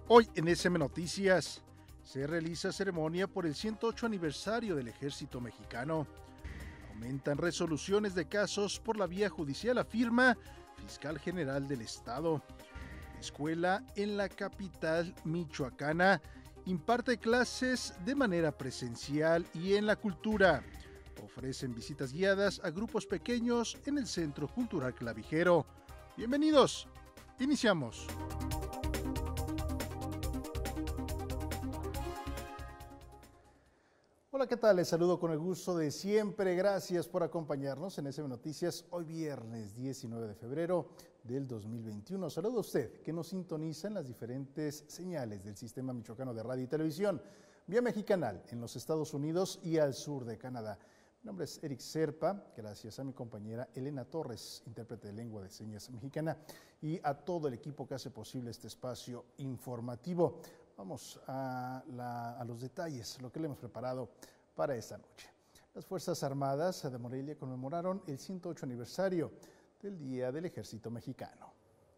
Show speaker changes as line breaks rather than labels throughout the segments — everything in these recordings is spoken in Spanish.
Hoy en SM Noticias se realiza ceremonia por el 108 aniversario del Ejército Mexicano. Aumentan resoluciones de casos por la vía judicial, afirma Fiscal General del Estado. Escuela en la capital michoacana imparte clases de manera presencial y en la cultura. Ofrecen visitas guiadas a grupos pequeños en el Centro Cultural Clavijero. Bienvenidos, iniciamos. Hola, ¿qué tal? Les saludo con el gusto de siempre. Gracias por acompañarnos en SM Noticias hoy viernes 19 de febrero del 2021. Saludo a usted que nos sintoniza en las diferentes señales del Sistema Michoacano de Radio y Televisión, vía Mexicanal en los Estados Unidos y al sur de Canadá. Mi nombre es Eric Serpa, gracias a mi compañera Elena Torres, intérprete de lengua de señas mexicana, y a todo el equipo que hace posible este espacio informativo. Vamos a los detalles, lo que le hemos preparado para esta noche. Las Fuerzas Armadas de Morelia conmemoraron el 108 aniversario del Día del Ejército Mexicano.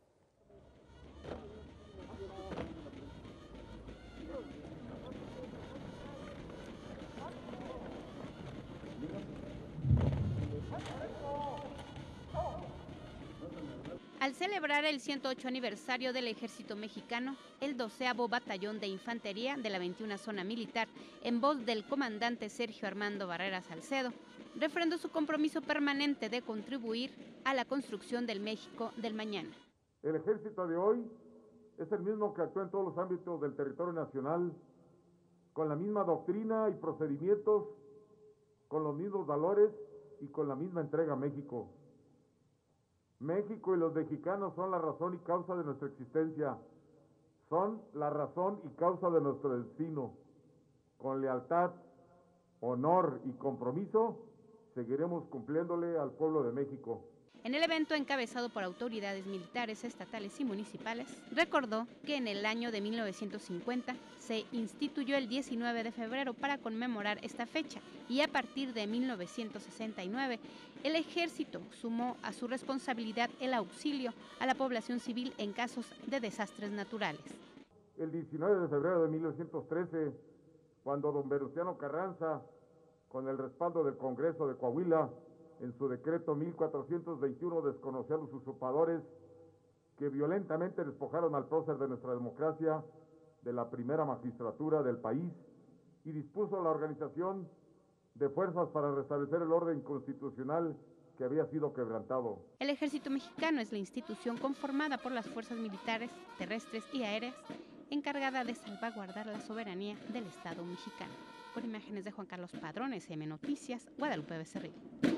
Al celebrar el 108 aniversario del Ejército Mexicano, el 12º Batallón de Infantería de la 21 Zona Militar, en voz del comandante Sergio Armando Barrera Salcedo, refrendó su compromiso permanente de contribuir a la construcción del México del mañana.
El Ejército de hoy es el mismo que actúa en todos los ámbitos del territorio nacional, con la misma doctrina y procedimientos, con los mismos valores y con la misma entrega a México. México y los mexicanos son la razón y causa de nuestra existencia, son la razón y causa de nuestro destino. Con lealtad, honor y compromiso, seguiremos cumpliéndole al pueblo de México.
En el evento, encabezado por autoridades militares, estatales y municipales, recordó que en el año de 1950 se instituyó el 19 de febrero para conmemorar esta fecha y a partir de 1969 el Ejército sumó a su responsabilidad el auxilio a la población civil en casos de desastres naturales.
El 19 de febrero de 1913, cuando don Venustiano Carranza, con el respaldo del Congreso de Coahuila, en su decreto 1421 desconoció a los usurpadores que violentamente despojaron al prócer de nuestra democracia de la primera magistratura del país y dispuso la organización de fuerzas para restablecer el orden constitucional que había sido quebrantado.
El Ejército Mexicano es la institución conformada por las fuerzas militares, terrestres y aéreas encargada de salvaguardar la soberanía del Estado mexicano. Con imágenes de Juan Carlos Padrón, SM Noticias, Guadalupe Becerril.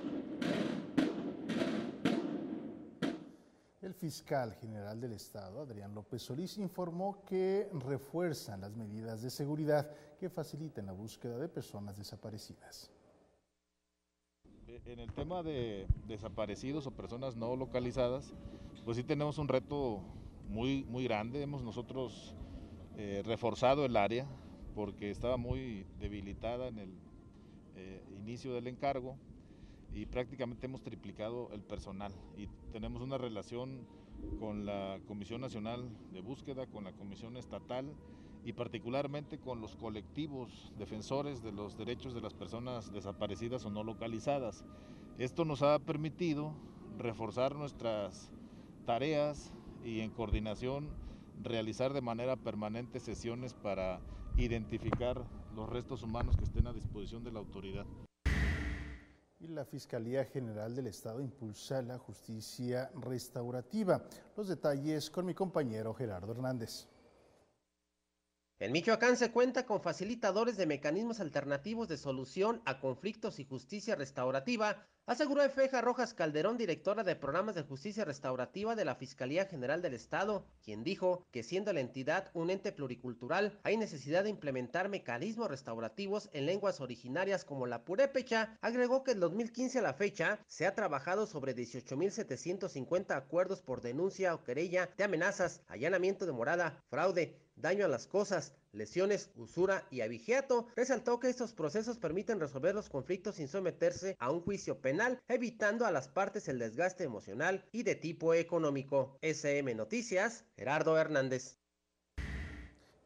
El fiscal general del Estado, Adrián López Solís, informó que refuerzan las medidas de seguridad que facilitan la búsqueda de personas desaparecidas.
En el tema de desaparecidos o personas no localizadas, pues sí tenemos un reto muy grande. Hemos nosotros reforzado el área porque estaba muy debilitada en el inicio del encargo y prácticamente hemos triplicado el personal y tenemos una relación con la Comisión Nacional de Búsqueda, con la Comisión Estatal y particularmente con los colectivos defensores de los derechos de las personas desaparecidas o no localizadas. Esto nos ha permitido reforzar nuestras tareas y en coordinación realizar de manera permanente sesiones para identificar los restos humanos que estén a disposición de la autoridad.
Y la Fiscalía General del Estado impulsa la justicia restaurativa. Los detalles con mi compañero Gerardo Hernández.
En Michoacán se cuenta con facilitadores de mecanismos alternativos de solución a conflictos y justicia restaurativa, aseguró Efeja Rojas Calderón, directora de programas de justicia restaurativa de la Fiscalía General del Estado, quien dijo que siendo la entidad un ente pluricultural, hay necesidad de implementar mecanismos restaurativos en lenguas originarias como la purépecha. Agregó que en 2015 a la fecha se ha trabajado sobre 18,750 acuerdos por denuncia o querella de amenazas, allanamiento de morada, fraude, daño a las cosas, lesiones, usura y abigeato. Resaltó que estos procesos permiten resolver los conflictos sin someterse a un juicio penal, evitando a las partes el desgaste emocional y de tipo económico. SM Noticias, Gerardo Hernández.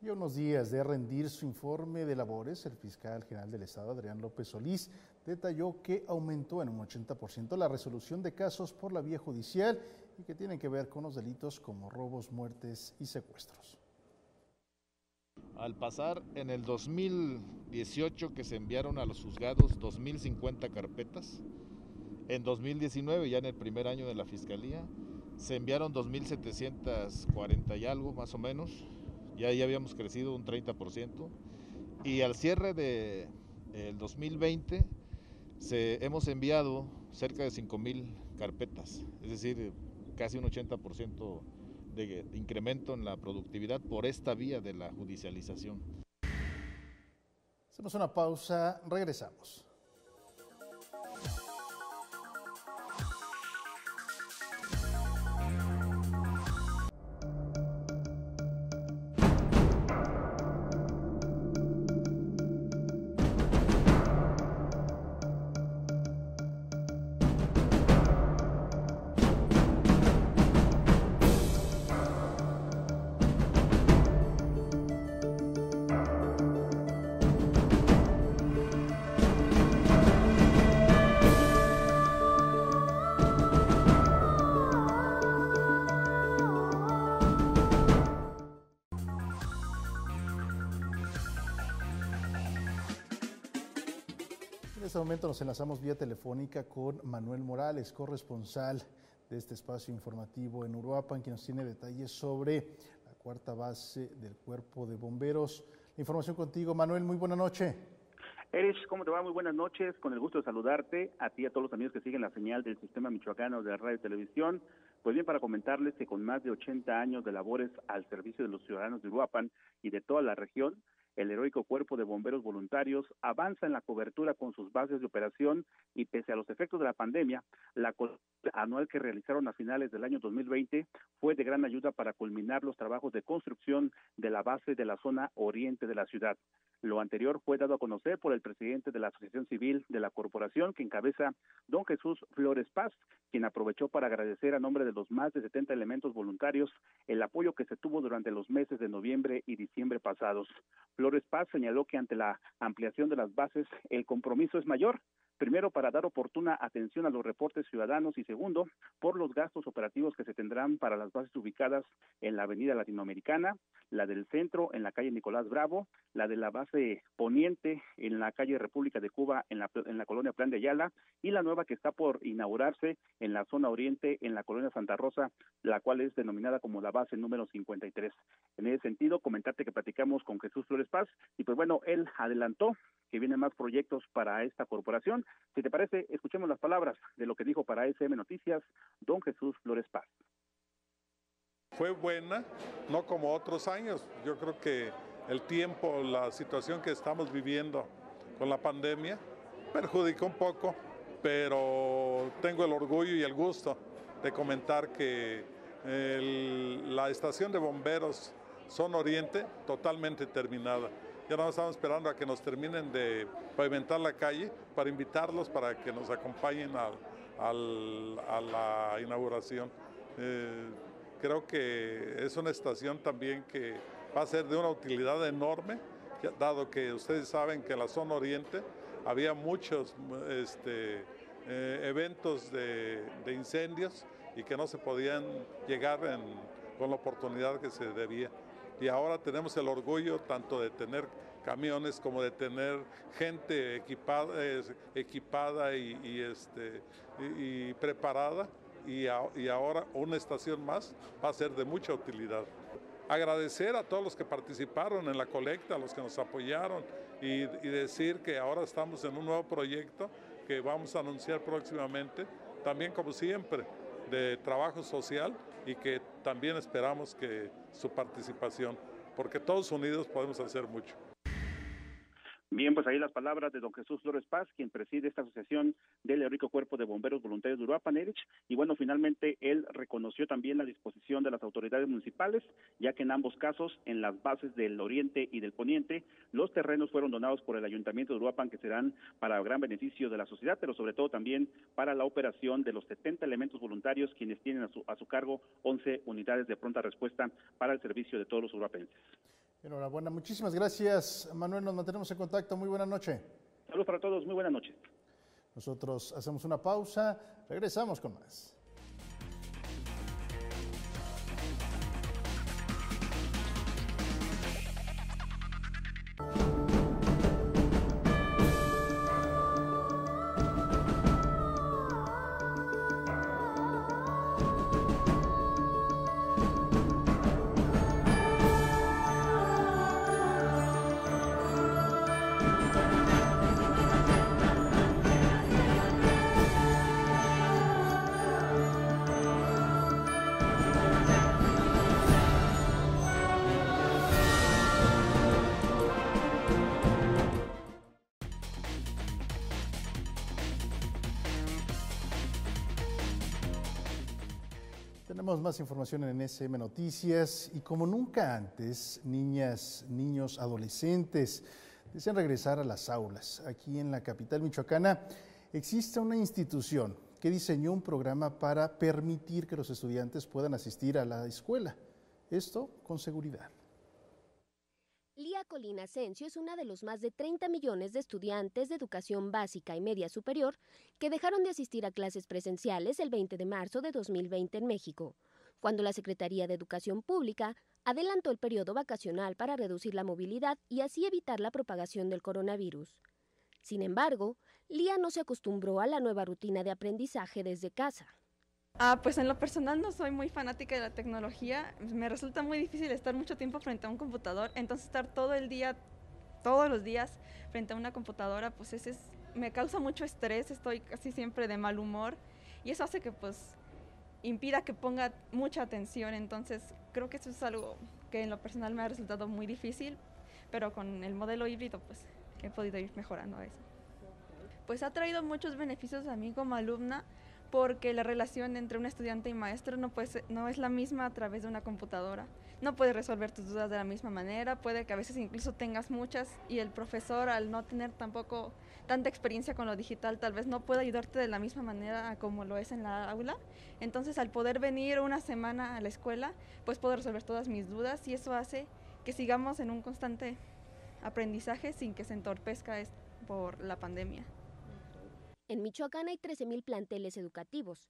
Y a unos días de rendir su informe de labores, el fiscal general del Estado, Adrián López Solís, detalló que aumentó en un 80% la resolución de casos por la vía judicial y que tienen que ver con los delitos como robos, muertes y secuestros.
Al pasar en el 2018 que se enviaron a los juzgados 2.050 carpetas, en 2019, ya en el primer año de la Fiscalía, se enviaron 2.740 y algo más o menos, ya habíamos crecido un 30%, y al cierre del 2020 hemos enviado cerca de 5.000 carpetas, es decir, casi un 80% de incremento en la productividad por esta vía de la judicialización.
Hacemos una pausa, regresamos. En este momento nos enlazamos vía telefónica con Manuel Morales, corresponsal de este espacio informativo en Uruapan, quien nos tiene detalles sobre la cuarta base del Cuerpo de Bomberos. La información contigo, Manuel, muy buena noche.
Erich, ¿cómo te va? Muy buenas noches, con el gusto de saludarte, a ti y a todos los amigos que siguen la señal del Sistema Michoacano de Radio y Televisión. Pues bien, para comentarles que con más de 80 años de labores al servicio de los ciudadanos de Uruapan y de toda la región, el heroico Cuerpo de Bomberos Voluntarios avanza en la cobertura con sus bases de operación y pese a los efectos de la pandemia, la cobertura anual que realizaron a finales del año 2020 fue de gran ayuda para culminar los trabajos de construcción de la base de la zona oriente de la ciudad. Lo anterior fue dado a conocer por el presidente de la Asociación Civil de la Corporación, que encabeza don Jesús Flores Paz, quien aprovechó para agradecer a nombre de los más de 70 elementos voluntarios el apoyo que se tuvo durante los meses de noviembre y diciembre pasados. Flores Paz señaló que ante la ampliación de las bases, el compromiso es mayor. Primero, para dar oportuna atención a los reportes ciudadanos y segundo, por los gastos operativos que se tendrán para las bases ubicadas en la Avenida Latinoamericana, la del Centro en la calle Nicolás Bravo, la de la base Poniente en la calle República de Cuba en la colonia Plan de Ayala y la nueva que está por inaugurarse en la zona oriente en la colonia Santa Rosa, la cual es denominada como la base número 53. En ese sentido, comentarte que platicamos con Jesús Flores Paz y pues bueno, él adelantó que vienen más proyectos para esta corporación. Si te parece, escuchemos las palabras de lo que dijo para SM Noticias don Jesús Flores Paz.
Fue buena, no como otros años. Yo creo que el tiempo, la situación que estamos viviendo con la pandemia, perjudicó un poco, pero tengo el orgullo y el gusto de comentar que la estación de bomberos Zona Oriente totalmente terminada. Ya no estamos esperando a que nos terminen de pavimentar la calle para invitarlos para que nos acompañen a la inauguración. Creo que es una estación también que va a ser de una utilidad enorme, dado que ustedes saben que en la zona oriente había muchos eventos de incendios y que no se podían llegar con la oportunidad que se debía. Y ahora tenemos el orgullo tanto de tener camiones como de tener gente equipada y preparada, y ahora una estación más va a ser de mucha utilidad. Agradecer a todos los que participaron en la colecta, a los que nos apoyaron y decir que ahora estamos en un nuevo proyecto que vamos a anunciar próximamente, también como siempre, de trabajo social y que también esperamos que su participación, porque todos unidos podemos hacer mucho.
Bien, pues ahí las palabras de don Jesús Flores Paz, quien preside esta asociación del heroico Cuerpo de Bomberos Voluntarios de Uruapan, Erich, y bueno, finalmente él reconoció también la disposición de las autoridades municipales, ya que en ambos casos, en las bases del Oriente y del Poniente, los terrenos fueron donados por el Ayuntamiento de Uruapan, que serán para gran beneficio de la sociedad, pero sobre todo también para la operación de los 70 elementos voluntarios, quienes tienen a su cargo 11 unidades de pronta respuesta para el servicio de todos los uruapenses.
Enhorabuena, muchísimas gracias, Manuel, nos mantenemos en contacto, muy buena noche.
Saludos para todos, muy buenas noches.
Nosotros hacemos una pausa, regresamos con más. Tenemos más información en NSM Noticias y como nunca antes, niñas, niños, adolescentes desean regresar a las aulas. Aquí en la capital michoacana existe una institución que diseñó un programa para permitir que los estudiantes puedan asistir a la escuela. Esto con seguridad.
Lía Colina Asensio es una de los más de 30 millones de estudiantes de educación básica y media superior que dejaron de asistir a clases presenciales el 20 de marzo de 2020 en México, cuando la Secretaría de Educación Pública adelantó el periodo vacacional para reducir la movilidad y así evitar la propagación del coronavirus. Sin embargo, Lía no se acostumbró a la nueva rutina de aprendizaje desde casa.
Pues en lo personal no soy muy fanática de la tecnología, me resulta muy difícil estar mucho tiempo frente a un computador, entonces estar todo el día, todos los días frente a una computadora, pues me causa mucho estrés, estoy casi siempre de mal humor y eso hace que pues impida que ponga mucha atención, entonces creo que eso es algo que en lo personal me ha resultado muy difícil, pero con el modelo híbrido pues he podido ir mejorando eso. Pues ha traído muchos beneficios a mí como alumna, porque la relación entre un estudiante y maestro no es la misma a través de una computadora. No puedes resolver tus dudas de la misma manera, puede que a veces incluso tengas muchas y el profesor, al no tener tampoco tanta experiencia con lo digital, tal vez no pueda ayudarte de la misma manera como lo es en la aula. Entonces, al poder venir una semana a la escuela, pues puedo resolver todas mis dudas y eso hace que sigamos en un constante aprendizaje sin que se entorpezca por la pandemia.
En Michoacán hay 13,000 planteles educativos,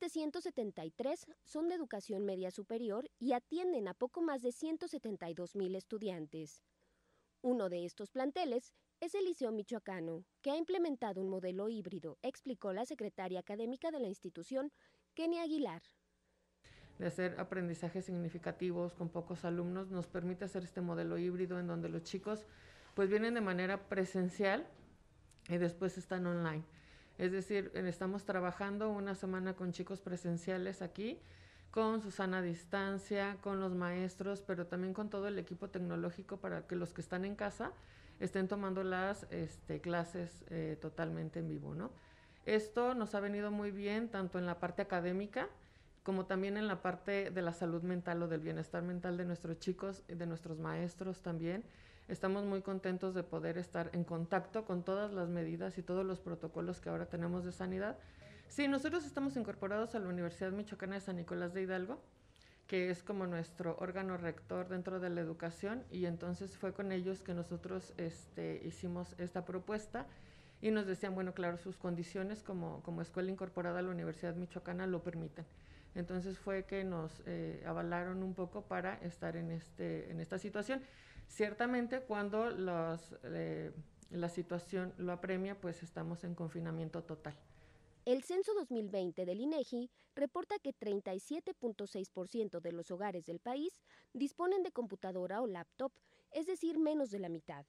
773 son de educación media superior y atienden a poco más de 172,000 estudiantes. Uno de estos planteles es el Liceo Michoacano, que ha implementado un modelo híbrido, explicó la secretaria académica de la institución, Kenia Aguilar.
De hacer aprendizajes significativos con pocos alumnos nos permite hacer este modelo híbrido en donde los chicos pues vienen de manera presencial y después están online. Es decir, estamos trabajando una semana con chicos presenciales aquí, con su sana distancia, con los maestros, pero también con todo el equipo tecnológico para que los que están en casa estén tomando las clases totalmente en vivo, ¿no? Esto nos ha venido muy bien tanto en la parte académica como también en la parte de la salud mental o del bienestar mental de nuestros chicos y de nuestros maestros también. Estamos muy contentos de poder estar en contacto con todas las medidas y todos los protocolos que ahora tenemos de sanidad. Sí, nosotros estamos incorporados a la Universidad Michoacana de San Nicolás de Hidalgo, que es como nuestro órgano rector dentro de la educación, y entonces fue con ellos que nosotros hicimos esta propuesta y nos decían, bueno, claro, sus condiciones como escuela incorporada a la Universidad Michoacana lo permiten. Entonces fue que nos avalaron un poco para estar en esta situación. Ciertamente cuando la situación lo apremia, pues estamos en confinamiento total.
El censo 2020 del INEGI reporta que 37.6% de los hogares del país disponen de computadora o laptop, es decir, menos de la mitad.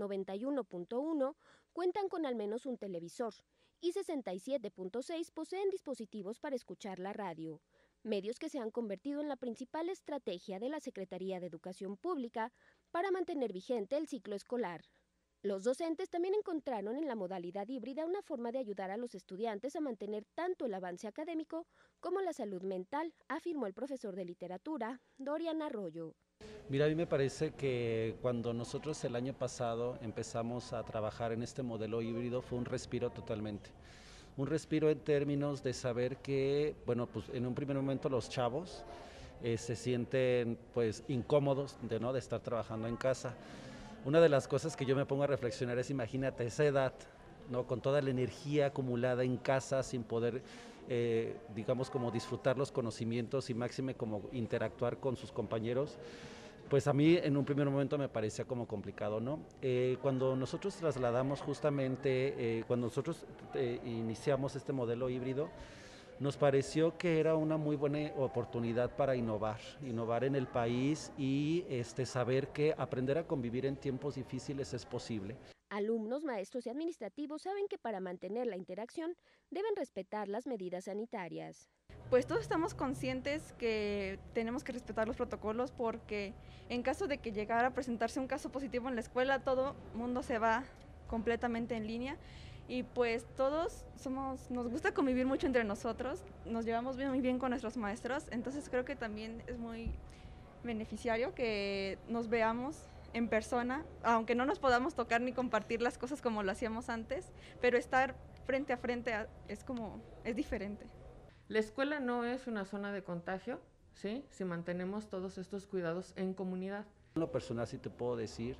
91.1% cuentan con al menos un televisor y 67.6% poseen dispositivos para escuchar la radio. Medios que se han convertido en la principal estrategia de la Secretaría de Educación Pública para mantener vigente el ciclo escolar. Los docentes también encontraron en la modalidad híbrida una forma de ayudar a los estudiantes a mantener tanto el avance académico como la salud mental, afirmó el profesor de literatura, Dorian Arroyo.
Mira, a mí me parece que cuando nosotros el año pasado empezamos a trabajar en este modelo híbrido fue un respiro totalmente. Un respiro en términos de saber que, bueno, pues en un primer momento los chavos se sienten pues incómodos de estar trabajando en casa. Una de las cosas que yo me pongo a reflexionar es, imagínate esa edad, ¿no? Con toda la energía acumulada en casa, sin poder, digamos, como disfrutar los conocimientos y máxime como interactuar con sus compañeros. Pues a mí en un primer momento me parecía como complicado, ¿no? Cuando nosotros trasladamos justamente, cuando nosotros iniciamos este modelo híbrido, nos pareció que era una muy buena oportunidad para innovar en el país y saber que aprender a convivir en tiempos difíciles es posible.
Alumnos, maestros y administrativos saben que para mantener la interacción deben respetar las medidas sanitarias.
Pues todos estamos conscientes que tenemos que respetar los protocolos porque en caso de que llegara a presentarse un caso positivo en la escuela, todo el mundo se va completamente en línea y pues todos nos gusta convivir mucho entre nosotros, nos llevamos muy bien con nuestros maestros, entonces creo que también es muy beneficiario que nos veamos en persona, aunque no nos podamos tocar ni compartir las cosas como lo hacíamos antes, pero estar frente a frente es diferente.
La escuela no es una zona de contagio, ¿sí? Si mantenemos todos estos cuidados en comunidad.
En lo personal sí te puedo decir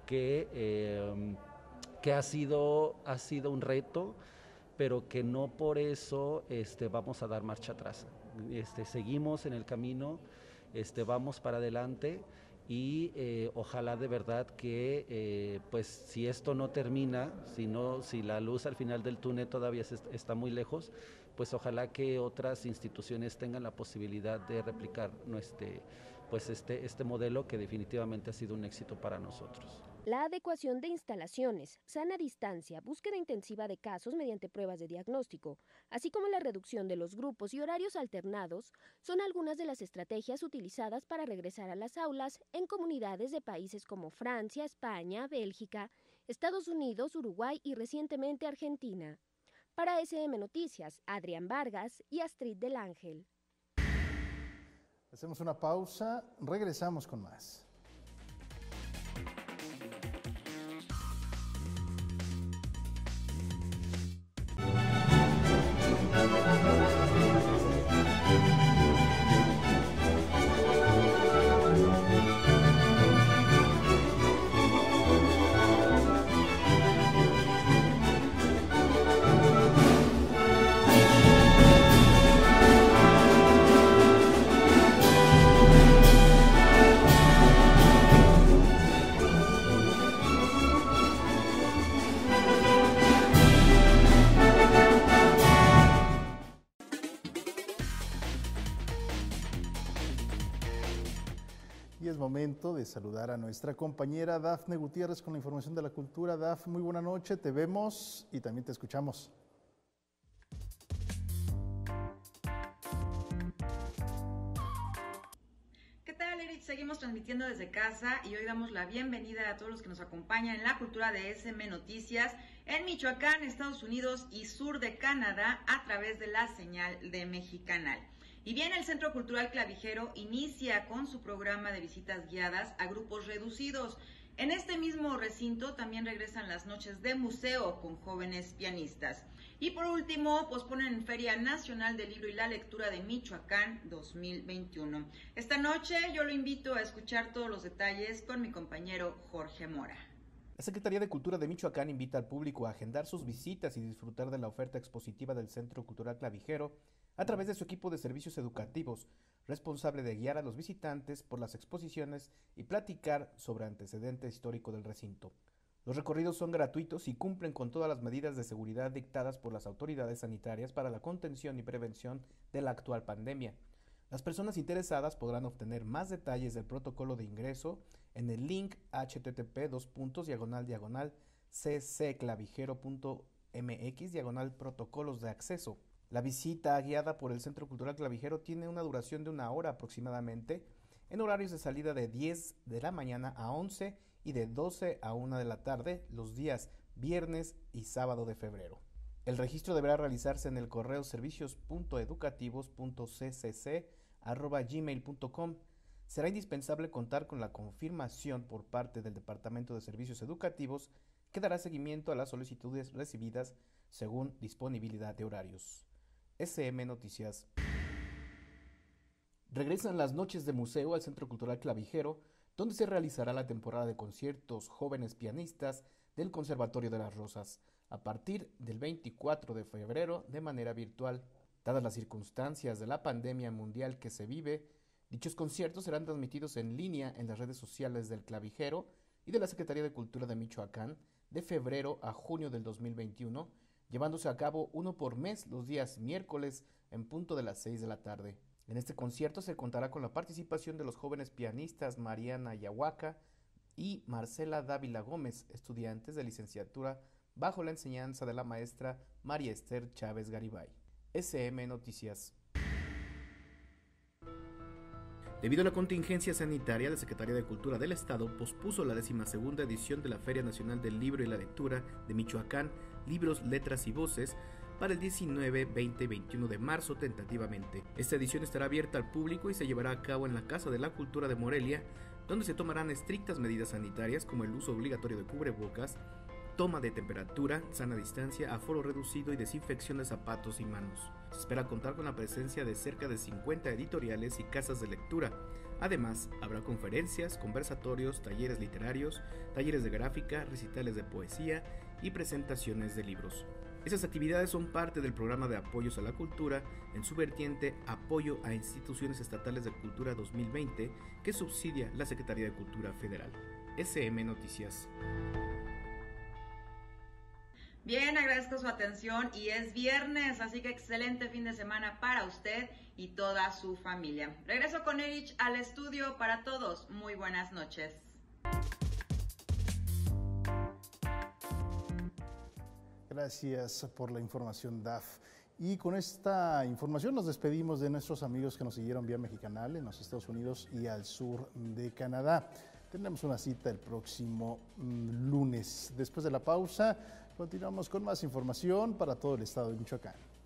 que ha sido un reto, pero que no por eso vamos a dar marcha atrás. Seguimos en el camino, vamos para adelante y ojalá de verdad que pues si esto no termina, si la luz al final del túnel todavía está muy lejos, pues ojalá que otras instituciones tengan la posibilidad de replicar este modelo que definitivamente ha sido un éxito para nosotros.
La adecuación de instalaciones, sana distancia, búsqueda intensiva de casos mediante pruebas de diagnóstico, así como la reducción de los grupos y horarios alternados, son algunas de las estrategias utilizadas para regresar a las aulas en comunidades de países como Francia, España, Bélgica, Estados Unidos, Uruguay y recientemente Argentina. Para SM Noticias, Adrián Vargas y Astrid del Ángel.
Hacemos una pausa, regresamos con más. Y es momento de saludar a nuestra compañera Dafne Gutiérrez con la información de la cultura. Daf, muy buena noche, te vemos y también te escuchamos.
¿Qué tal, Erich? Seguimos transmitiendo desde casa y hoy damos la bienvenida a todos los que nos acompañan en la cultura de SM Noticias en Michoacán, Estados Unidos y sur de Canadá a través de la señal de Mexicanal. Y bien, el Centro Cultural Clavijero inicia con su programa de visitas guiadas a grupos reducidos. En este mismo recinto también regresan las noches de museo con jóvenes pianistas. Y por último, posponen Feria Nacional del Libro y la Lectura de Michoacán 2021. Esta noche yo lo invito a escuchar todos los detalles con mi compañero Jorge Mora.
La Secretaría de Cultura de Michoacán invita al público a agendar sus visitas y disfrutar de la oferta expositiva del Centro Cultural Clavijero a través de su equipo de servicios educativos, responsable de guiar a los visitantes por las exposiciones y platicar sobre antecedente histórico del recinto. Los recorridos son gratuitos y cumplen con todas las medidas de seguridad dictadas por las autoridades sanitarias para la contención y prevención de la actual pandemia. Las personas interesadas podrán obtener más detalles del protocolo de ingreso en el link http://cclavijero.mx/protocolos de acceso. La visita guiada por el Centro Cultural Clavijero tiene una duración de 1 hora aproximadamente, en horarios de salida de 10 de la mañana a 11 y de 12 a 1 de la tarde, los días viernes y sábado de febrero. El registro deberá realizarse en el correo servicios.educativos.ccc@gmail.com. Será indispensable contar con la confirmación por parte del Departamento de Servicios Educativos, que dará seguimiento a las solicitudes recibidas según disponibilidad de horarios. SM Noticias. Regresan las noches de museo al Centro Cultural Clavijero, donde se realizará la temporada de conciertos jóvenes pianistas del Conservatorio de las Rosas, a partir del 24 de febrero de manera virtual. Dadas las circunstancias de la pandemia mundial que se vive, dichos conciertos serán transmitidos en línea en las redes sociales del Clavijero y de la Secretaría de Cultura de Michoacán de febrero a junio del 2021, llevándose a cabo uno por mes los días miércoles en punto de las 6 de la tarde. En este concierto se contará con la participación de los jóvenes pianistas Mariana Yahuaca y Marcela Dávila Gómez, estudiantes de licenciatura bajo la enseñanza de la maestra María Esther Chávez Garibay. SM Noticias. Debido a la contingencia sanitaria, la Secretaría de Cultura del Estado pospuso la 12ª edición de la Feria Nacional del Libro y la Lectura de Michoacán, Libros, Letras y Voces, para el 19, 20 y 21 de marzo tentativamente. Esta edición estará abierta al público y se llevará a cabo en la Casa de la Cultura de Morelia, donde se tomarán estrictas medidas sanitarias como el uso obligatorio de cubrebocas, toma de temperatura, sana distancia, aforo reducido y desinfección de zapatos y manos. Se espera contar con la presencia de cerca de 50 editoriales y casas de lectura. Además, habrá conferencias, conversatorios, talleres literarios, talleres de gráfica, recitales de poesía y presentaciones de libros. Esas actividades son parte del programa de apoyos a la cultura en su vertiente Apoyo a Instituciones Estatales de Cultura 2020 que subsidia la Secretaría de Cultura Federal. SM Noticias.
Bien, agradezco su atención y es viernes, así que excelente fin de semana para usted y toda su familia. Regreso con Erich al estudio para todos. Muy buenas noches.
Gracias por la información, Daf. Y con esta información nos despedimos de nuestros amigos que nos siguieron vía Mexicanal en los Estados Unidos y al sur de Canadá. Tendremos una cita el próximo lunes. Después de la pausa, continuamos con más información para todo el estado de Michoacán.